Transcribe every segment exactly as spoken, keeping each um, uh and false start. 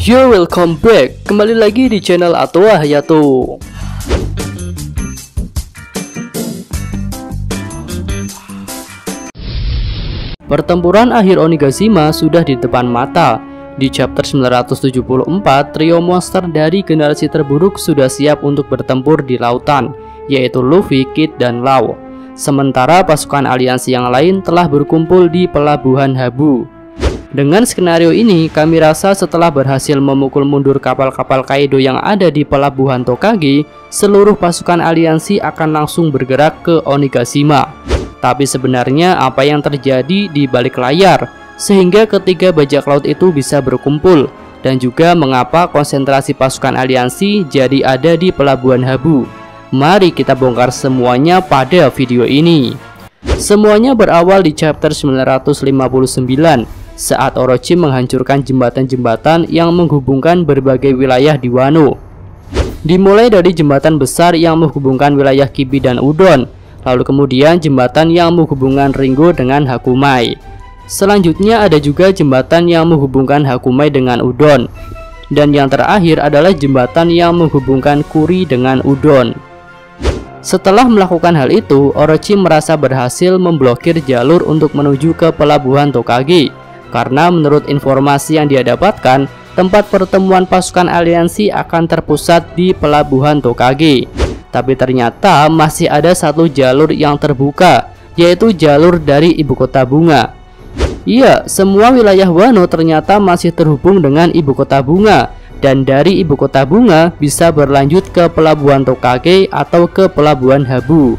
Yo, welcome back. Kembali lagi di channel Atoa Hayato. Pertempuran akhir Onigashima sudah di depan mata. Di chapter sembilan ratus tujuh puluh empat, trio monster dari generasi terburuk sudah siap untuk bertempur di lautan, yaitu Luffy, Kid, dan Law. Sementara pasukan aliansi yang lain telah berkumpul di pelabuhan Habu. Dengan skenario ini, kami rasa setelah berhasil memukul mundur kapal-kapal Kaido yang ada di pelabuhan Tokage, seluruh pasukan aliansi akan langsung bergerak ke Onigashima. Tapi sebenarnya apa yang terjadi di balik layar, sehingga ketiga bajak laut itu bisa berkumpul, dan juga mengapa konsentrasi pasukan aliansi jadi ada di pelabuhan Habu. Mari kita bongkar semuanya pada video ini. Semuanya berawal di chapter sembilan ratus lima puluh sembilan, saat Orochi menghancurkan jembatan-jembatan yang menghubungkan berbagai wilayah di Wano. Dimulai dari jembatan besar yang menghubungkan wilayah Kibi dan Udon, lalu kemudian jembatan yang menghubungkan Ringo dengan Hakumai. Selanjutnya ada juga jembatan yang menghubungkan Hakumai dengan Udon. Dan yang terakhir adalah jembatan yang menghubungkan Kuri dengan Udon. Setelah melakukan hal itu, Orochi merasa berhasil memblokir jalur untuk menuju ke pelabuhan Tokage. Karena menurut informasi yang dia dapatkan, tempat pertemuan pasukan aliansi akan terpusat di pelabuhan Tokage. Tapi ternyata masih ada satu jalur yang terbuka, yaitu jalur dari ibu kota bunga. Iya, semua wilayah Wano ternyata masih terhubung dengan ibu kota bunga, dan dari ibu kota bunga bisa berlanjut ke pelabuhan Tokage atau ke pelabuhan Habu.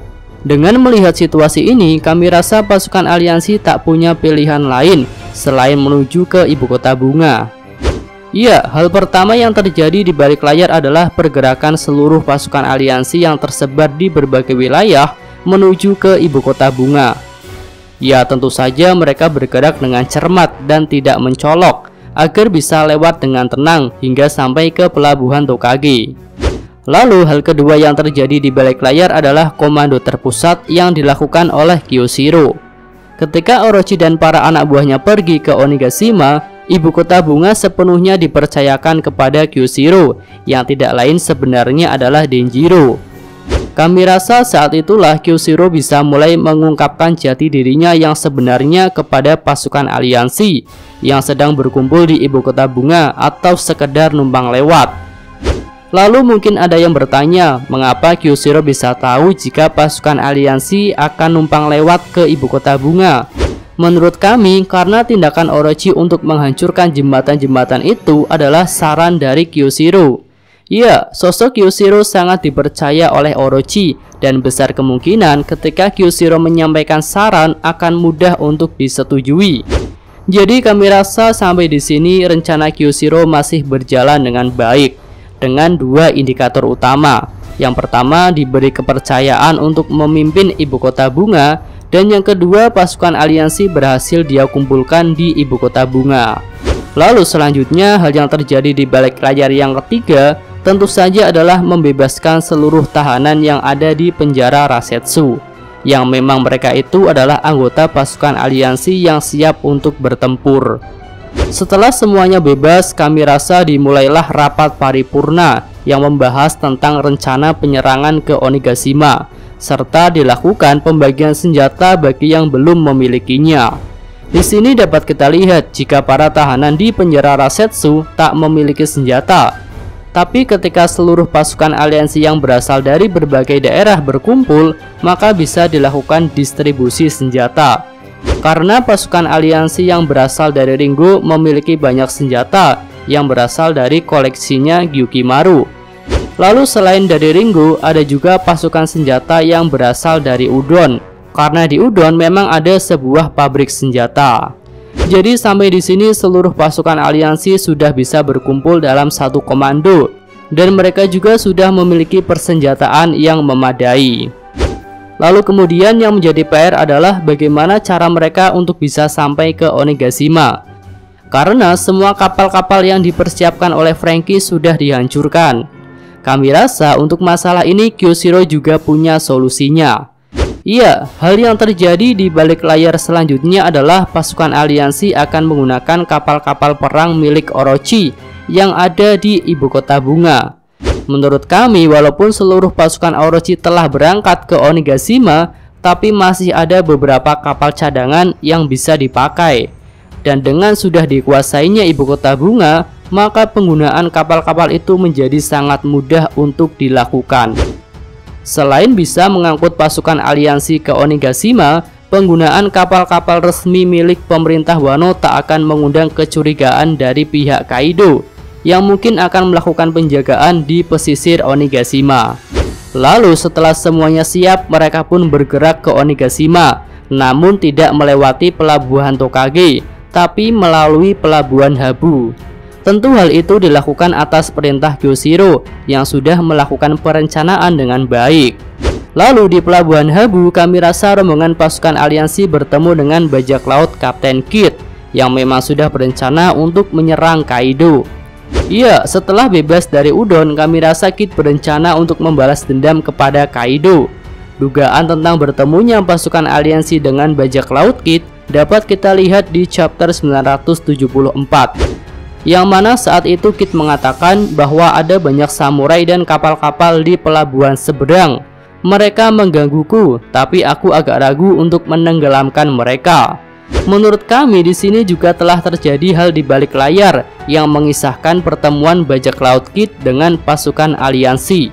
Dengan melihat situasi ini, kami rasa pasukan aliansi tak punya pilihan lain selain menuju ke ibu kota bunga. Iya, hal pertama yang terjadi di balik layar adalah pergerakan seluruh pasukan aliansi yang tersebar di berbagai wilayah menuju ke ibu kota bunga. Ya, tentu saja mereka bergerak dengan cermat dan tidak mencolok agar bisa lewat dengan tenang hingga sampai ke pelabuhan Tokage. Lalu hal kedua yang terjadi di balik layar adalah komando terpusat yang dilakukan oleh Kyushiro. Ketika Orochi dan para anak buahnya pergi ke Onigashima, ibu kota bunga sepenuhnya dipercayakan kepada Kyushiro, yang tidak lain sebenarnya adalah Denjiro. Kami rasa saat itulah Kyushiro bisa mulai mengungkapkan jati dirinya yang sebenarnya kepada pasukan aliansi yang sedang berkumpul di ibu kota bunga atau sekedar numpang lewat. Lalu mungkin ada yang bertanya, mengapa Kyushiro bisa tahu jika pasukan aliansi akan numpang lewat ke ibu kota bunga? Menurut kami, karena tindakan Orochi untuk menghancurkan jembatan-jembatan itu adalah saran dari Kyushiro. Ya, sosok Kyushiro sangat dipercaya oleh Orochi, dan besar kemungkinan ketika Kyushiro menyampaikan saran akan mudah untuk disetujui. Jadi kami rasa sampai di sini rencana Kyushiro masih berjalan dengan baik, dengan dua indikator utama. Yang pertama, diberi kepercayaan untuk memimpin ibu kota bunga, dan yang kedua, pasukan aliansi berhasil dia kumpulkan di ibu kota bunga. Lalu selanjutnya, hal yang terjadi di balik layar yang ketiga tentu saja adalah membebaskan seluruh tahanan yang ada di penjara Rasetsu, yang memang mereka itu adalah anggota pasukan aliansi yang siap untuk bertempur. Setelah semuanya bebas, kami rasa dimulailah rapat paripurna yang membahas tentang rencana penyerangan ke Onigashima, serta dilakukan pembagian senjata bagi yang belum memilikinya. Di sini dapat kita lihat jika para tahanan di penjara Rasetsu tak memiliki senjata. Tapi ketika seluruh pasukan aliansi yang berasal dari berbagai daerah berkumpul, maka bisa dilakukan distribusi senjata. Karena pasukan aliansi yang berasal dari Ringo memiliki banyak senjata yang berasal dari koleksinya Gyukimaru. Lalu selain dari Ringo, ada juga pasukan senjata yang berasal dari Udon. Karena di Udon memang ada sebuah pabrik senjata. Jadi sampai di sini seluruh pasukan aliansi sudah bisa berkumpul dalam satu komando, dan mereka juga sudah memiliki persenjataan yang memadai. Lalu kemudian yang menjadi P R adalah bagaimana cara mereka untuk bisa sampai ke Onigashima. Karena semua kapal-kapal yang dipersiapkan oleh Franky sudah dihancurkan. Kami rasa untuk masalah ini Kyushiro juga punya solusinya. Iya, hal yang terjadi di balik layar selanjutnya adalah pasukan aliansi akan menggunakan kapal-kapal perang milik Orochi yang ada di ibu kota bunga. Menurut kami, walaupun seluruh pasukan Orochi telah berangkat ke Onigashima, tapi masih ada beberapa kapal cadangan yang bisa dipakai. Dan dengan sudah dikuasainya ibu kota bunga, maka penggunaan kapal-kapal itu menjadi sangat mudah untuk dilakukan. Selain bisa mengangkut pasukan aliansi ke Onigashima, penggunaan kapal-kapal resmi milik pemerintah Wano tak akan mengundang kecurigaan dari pihak Kaido yang mungkin akan melakukan penjagaan di pesisir Onigashima. Lalu setelah semuanya siap, mereka pun bergerak ke Onigashima, namun tidak melewati pelabuhan Tokage, tapi melalui pelabuhan Habu. Tentu hal itu dilakukan atas perintah Kyoshiro yang sudah melakukan perencanaan dengan baik. Lalu di pelabuhan Habu, kami rasa rombongan pasukan aliansi bertemu dengan bajak laut Kapten Kid yang memang sudah berencana untuk menyerang Kaido. Iya, setelah bebas dari Udon, kami rasa Kid berencana untuk membalas dendam kepada Kaido. Dugaan tentang bertemunya pasukan aliansi dengan bajak laut Kid dapat kita lihat di chapter sembilan ratus tujuh puluh empat, yang mana saat itu Kid mengatakan bahwa ada banyak samurai dan kapal-kapal di pelabuhan seberang. Mereka menggangguku, tapi aku agak ragu untuk menenggelamkan mereka. Menurut kami di sini juga telah terjadi hal di balik layar yang mengisahkan pertemuan bajak laut Kid dengan pasukan aliansi.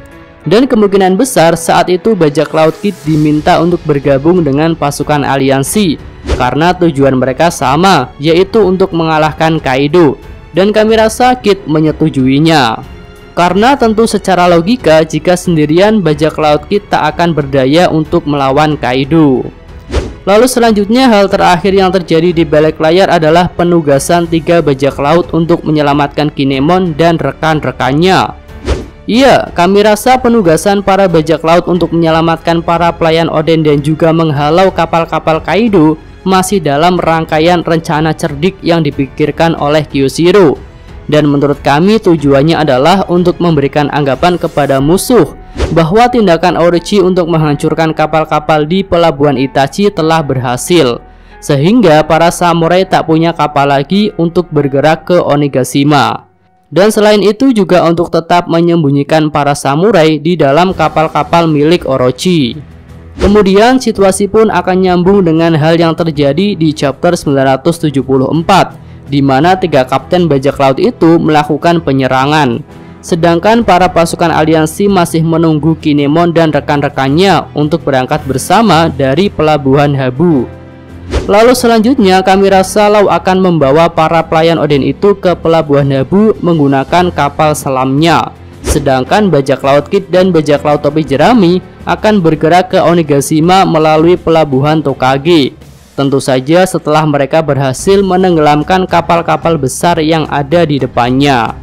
Dan kemungkinan besar saat itu bajak laut Kid diminta untuk bergabung dengan pasukan aliansi karena tujuan mereka sama, yaitu untuk mengalahkan Kaido. Dan kami rasa Kid menyetujuinya. Karena tentu secara logika, jika sendirian bajak laut Kid tak akan berdaya untuk melawan Kaido. Lalu selanjutnya hal terakhir yang terjadi di balik layar adalah penugasan tiga bajak laut untuk menyelamatkan Kinemon dan rekan-rekannya. Iya, kami rasa penugasan para bajak laut untuk menyelamatkan para pelayan Oden dan juga menghalau kapal-kapal Kaido masih dalam rangkaian rencana cerdik yang dipikirkan oleh Kyoshiro. Dan menurut kami tujuannya adalah untuk memberikan anggapan kepada musuh bahwa tindakan Orochi untuk menghancurkan kapal-kapal di pelabuhan Itachi telah berhasil, sehingga para samurai tak punya kapal lagi untuk bergerak ke Onigashima. Dan selain itu juga untuk tetap menyembunyikan para samurai di dalam kapal-kapal milik Orochi. Kemudian situasi pun akan nyambung dengan hal yang terjadi di chapter sembilan ratus tujuh puluh empat, di mana tiga kapten bajak laut itu melakukan penyerangan. Sedangkan para pasukan aliansi masih menunggu Kinemon dan rekan-rekannya untuk berangkat bersama dari pelabuhan Habu. Lalu selanjutnya kami rasa Law akan membawa para pelayan Oden itu ke pelabuhan Habu menggunakan kapal selamnya. Sedangkan bajak laut Kid dan bajak laut topi jerami akan bergerak ke Onigashima melalui pelabuhan Tokage. Tentu saja setelah mereka berhasil menenggelamkan kapal-kapal besar yang ada di depannya.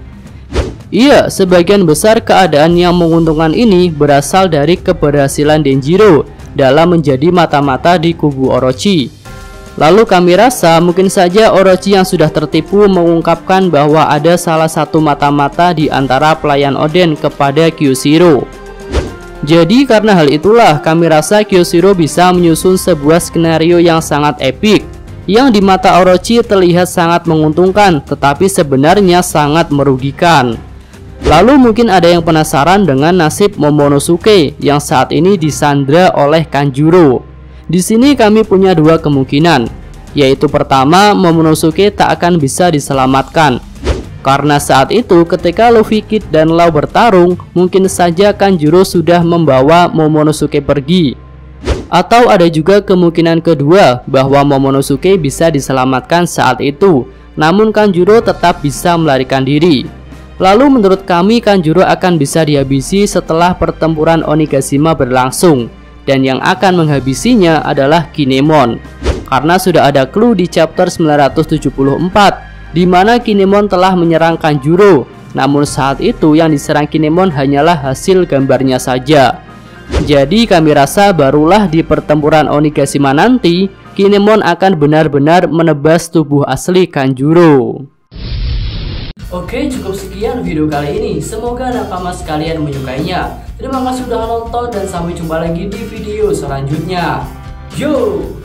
Iya, sebagian besar keadaan yang menguntungkan ini berasal dari keberhasilan Denjiro dalam menjadi mata-mata di kubu Orochi. Lalu kami rasa mungkin saja Orochi yang sudah tertipu mengungkapkan bahwa ada salah satu mata-mata di antara pelayan Oden kepada Kyoshiro. Jadi karena hal itulah kami rasa Kyoshiro bisa menyusun sebuah skenario yang sangat epik, yang di mata Orochi terlihat sangat menguntungkan tetapi sebenarnya sangat merugikan. Lalu mungkin ada yang penasaran dengan nasib Momonosuke yang saat ini disandra oleh Kanjuro. Di sini kami punya dua kemungkinan, yaitu pertama, Momonosuke tak akan bisa diselamatkan karena saat itu ketika Luffy, Kid, dan Law bertarung, mungkin saja Kanjuro sudah membawa Momonosuke pergi. Atau ada juga kemungkinan kedua, bahwa Momonosuke bisa diselamatkan saat itu, namun Kanjuro tetap bisa melarikan diri. Lalu menurut kami Kanjuro akan bisa dihabisi setelah pertempuran Onigashima berlangsung, dan yang akan menghabisinya adalah Kinemon. Karena sudah ada clue di chapter sembilan ratus tujuh puluh empat di mana Kinemon telah menyerang Kanjuro, namun saat itu yang diserang Kinemon hanyalah hasil gambarnya saja. Jadi kami rasa barulah di pertempuran Onigashima nanti Kinemon akan benar-benar menebas tubuh asli Kanjuro. Oke, cukup sekian video kali ini. Semoga nakama sekalian menyukainya. Terima kasih sudah nonton dan sampai jumpa lagi di video selanjutnya. Yo!